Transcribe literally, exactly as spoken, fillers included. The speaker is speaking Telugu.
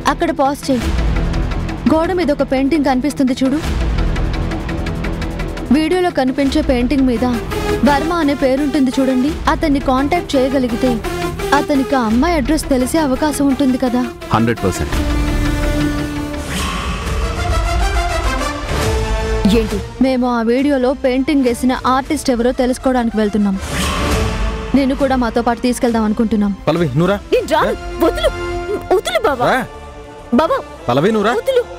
అక్కడ పాజ్ చేయి. గోడ మీద ఒక పెయింటింగ్ కనిపిస్తుంది చూడు. వీడియోలో కనిపించే పెయింటింగ్ మీద వర్మ అనే పేరుంటుంది చూడండి. అతన్ని కాంటాక్ట్ చేయగలిగితే అతనికి ఆ అమ్మాయి అడ్రస్ తెలిసే అవకాశం ఉంటుంది కదా. Hundred percent. ఏంటి? మేము ఆ వీడియోలో పెయింటింగ్ వేసిన ఆర్టిస్ట్ ఎవరో తెలుసుకోవడానికి వెళ్తున్నాం. నేను కూడా మాతో పాటు తీసుకెళ్దాం అనుకుంటున్నాం. పల్లవి నూరా వదులు వదులు బాబా. బాబా పల్లవి నూరా వదులు.